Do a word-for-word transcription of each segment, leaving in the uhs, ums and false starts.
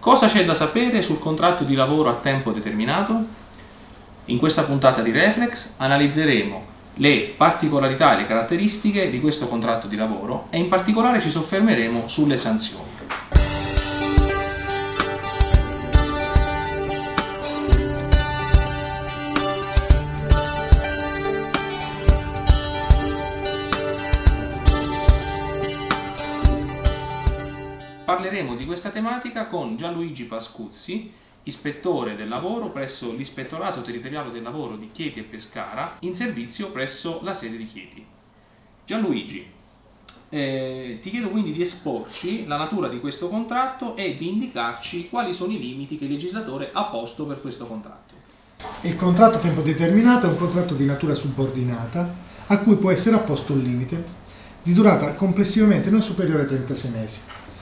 Cosa c'è da sapere sul contratto di lavoro a tempo determinato? In questa puntata di Reflex analizzeremo le particolarità e le caratteristiche di questo contratto di lavoro e in particolare ci soffermeremo sulle sanzioni. Parleremo di questa tematica con Gianluigi Pascuzzi, ispettore del lavoro presso l'Ispettorato Territoriale del Lavoro di Chieti e Pescara, in servizio presso la sede di Chieti. Gianluigi, eh, ti chiedo quindi di esporci la natura di questo contratto e di indicarci quali sono i limiti che il legislatore ha posto per questo contratto. Il contratto a tempo determinato è un contratto di natura subordinata a cui può essere apposto un limite di durata complessivamente non superiore a trentasei mesi.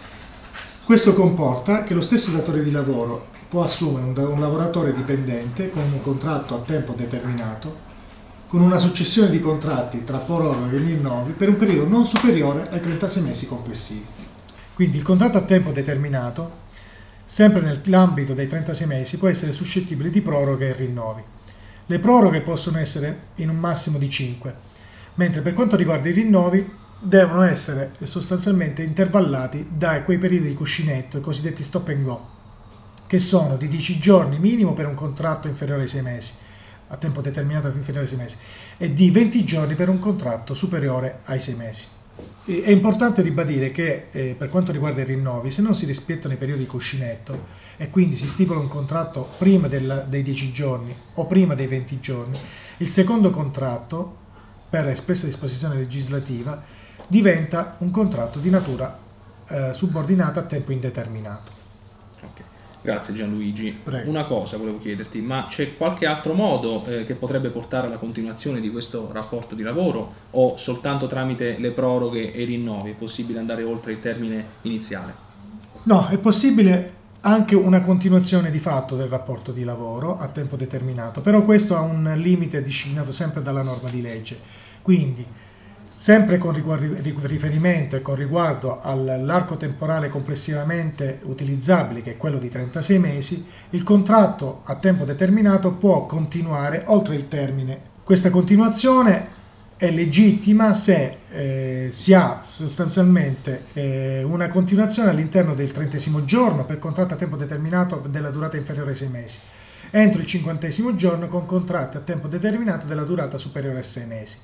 Questo comporta che lo stesso datore di lavoro può assumere un, un lavoratore dipendente con un contratto a tempo determinato, con una successione di contratti tra proroghe e rinnovi per un periodo non superiore ai trentasei mesi complessivi. Quindi il contratto a tempo determinato, sempre nell'ambito dei trentasei mesi, può essere suscettibile di proroghe e rinnovi. Le proroghe possono essere in un massimo di cinque, mentre per quanto riguarda i rinnovi devono essere sostanzialmente intervallati da quei periodi di cuscinetto, i cosiddetti stop and go, che sono di dieci giorni minimo per un contratto inferiore ai sei mesi, a tempo determinato inferiore ai sei mesi, e di venti giorni per un contratto superiore ai sei mesi. È importante ribadire che eh, per quanto riguarda i rinnovi, se non si rispettano i periodi di cuscinetto e quindi si stipula un contratto prima del, dei dieci giorni o prima dei venti giorni, il secondo contratto, per espressa disposizione legislativa, diventa un contratto di natura eh, subordinata a tempo indeterminato. Okay. Grazie Gianluigi. Prego. Una cosa volevo chiederti, ma c'è qualche altro modo eh, che potrebbe portare alla continuazione di questo rapporto di lavoro o soltanto tramite le proroghe e i rinnovi è possibile andare oltre il termine iniziale? No, è possibile anche una continuazione di fatto del rapporto di lavoro a tempo determinato, però questo ha un limite disciplinato sempre dalla norma di legge. Quindi sempre con riferimento e con riguardo all'arco temporale complessivamente utilizzabile, che è quello di trentasei mesi, il contratto a tempo determinato può continuare oltre il termine. Questa continuazione è legittima se eh, si ha sostanzialmente eh, una continuazione all'interno del trentesimo giorno per contratto a tempo determinato della durata inferiore ai sei mesi, entro il cinquantesimo giorno con contratti a tempo determinato della durata superiore ai sei mesi.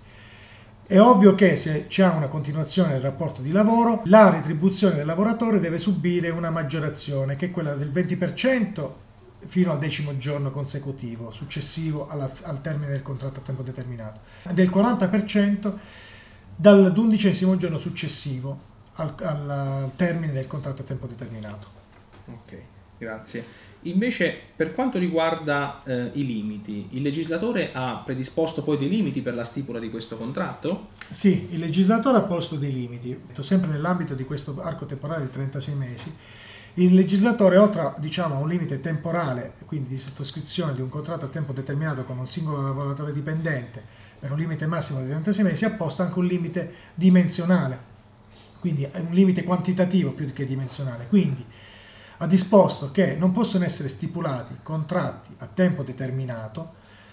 È ovvio che se c'è una continuazione del rapporto di lavoro, la retribuzione del lavoratore deve subire una maggiorazione, che è quella del venti per cento fino al decimo giorno consecutivo, successivo alla, al termine del contratto a tempo determinato, del quaranta per cento dall'undicesimo giorno successivo al, al termine del contratto a tempo determinato. Ok, grazie. Invece, per quanto riguarda eh, i limiti, il legislatore ha predisposto poi dei limiti per la stipula di questo contratto? Sì, il legislatore ha posto dei limiti, sempre nell'ambito di questo arco temporale di trentasei mesi. Il legislatore, oltre a, diciamo, a un limite temporale, quindi di sottoscrizione di un contratto a tempo determinato con un singolo lavoratore dipendente per un limite massimo di trentasei mesi, ha posto anche un limite dimensionale, quindi un limite quantitativo più che dimensionale. Quindi ha disposto che non possono essere stipulati contratti a tempo determinato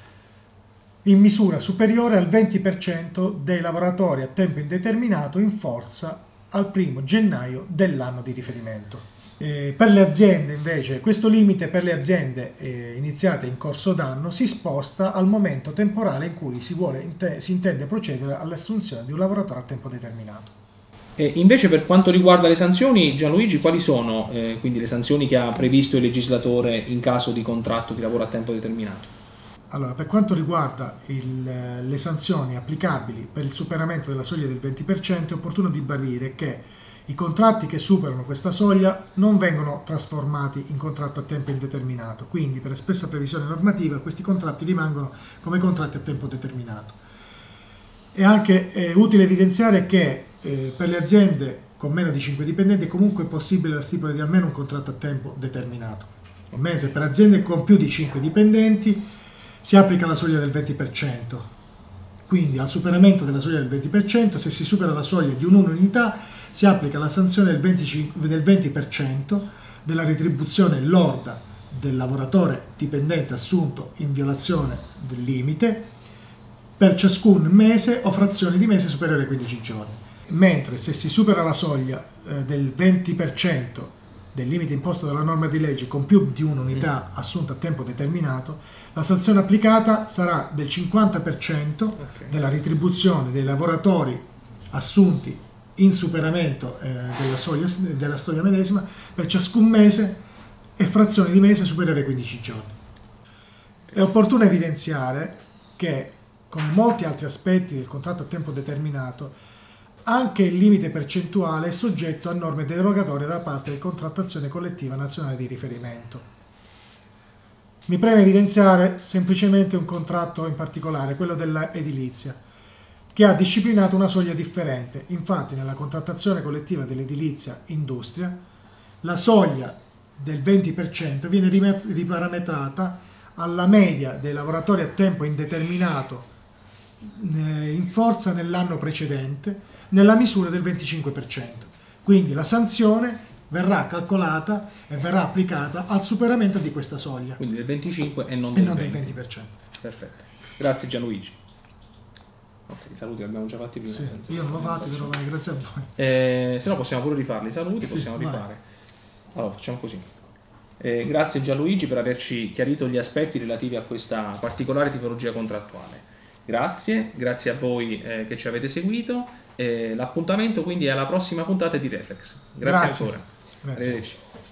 in misura superiore al venti per cento dei lavoratori a tempo indeterminato in forza al primo gennaio dell'anno di riferimento. Eh, per le aziende invece, questo limite per le aziende eh, iniziate in corso d'anno si sposta al momento temporale in cui si, vuole, si intende procedere all'assunzione di un lavoratore a tempo determinato. E invece per quanto riguarda le sanzioni, Gianluigi, quali sono eh, quindi le sanzioni che ha previsto il legislatore in caso di contratto di lavoro a tempo determinato? Allora, per quanto riguarda il, le sanzioni applicabili per il superamento della soglia del venti per cento, è opportuno ribadire che i contratti che superano questa soglia non vengono trasformati in contratto a tempo indeterminato, quindi per espressa previsione normativa questi contratti rimangono come contratti a tempo determinato. È anche eh, utile evidenziare che eh, per le aziende con meno di cinque dipendenti è comunque possibile la stipula di almeno un contratto a tempo determinato, mentre per aziende con più di cinque dipendenti si applica la soglia del venti per cento. Quindi al superamento della soglia del venti per cento, se si supera la soglia di un'unità, si applica la sanzione del venti per cento della retribuzione lorda del lavoratore dipendente assunto in violazione del limite per ciascun mese o frazione di mese superiore ai quindici giorni. Mentre se si supera la soglia eh, del venti per cento del limite imposto dalla norma di legge con più di un'unità assunta a tempo determinato, la sanzione applicata sarà del cinquanta per cento okay. della retribuzione dei lavoratori assunti in superamento eh, della, soglia, della soglia medesima per ciascun mese e frazioni di mese superiore ai quindici giorni. È opportuno evidenziare che, come molti altri aspetti del contratto a tempo determinato, anche il limite percentuale è soggetto a norme derogatorie da parte di contrattazione collettiva nazionale di riferimento. Mi preme evidenziare semplicemente un contratto in particolare, quello dell'edilizia, che ha disciplinato una soglia differente. Infatti, nella contrattazione collettiva dell'edilizia industria, la soglia del venti per cento viene riparametrata alla media dei lavoratori a tempo indeterminato in forza nell'anno precedente, nella misura del venticinque per cento. Quindi la sanzione verrà calcolata e verrà applicata al superamento di questa soglia. Quindi del venticinque e non, e del, non venti. del venti per cento. Perfetto. Grazie Gianluigi. Ok, i saluti li abbiamo già fatti prima. Sì, io non l'ho fatti, però vai, grazie a voi. Eh, se no possiamo pure rifarli i saluti, Sì, possiamo vai. rifare. Allora, facciamo così. Eh, grazie Gianluigi per averci chiarito gli aspetti relativi a questa particolare tipologia contrattuale. Grazie, grazie a voi eh, che ci avete seguito. Eh, l'appuntamento quindi è alla prossima puntata di Reflex. Grazie, grazie. ancora. Grazie. Arrivederci.